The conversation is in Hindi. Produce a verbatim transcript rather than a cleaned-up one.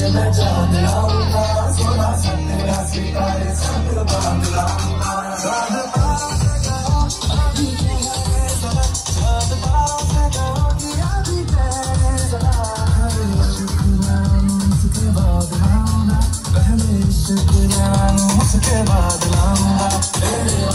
मैं जान लाऊंगा, सोना सा तेरा सितारे संग बांध लाऊंगा। उसके बाद लाऊंगा तेरे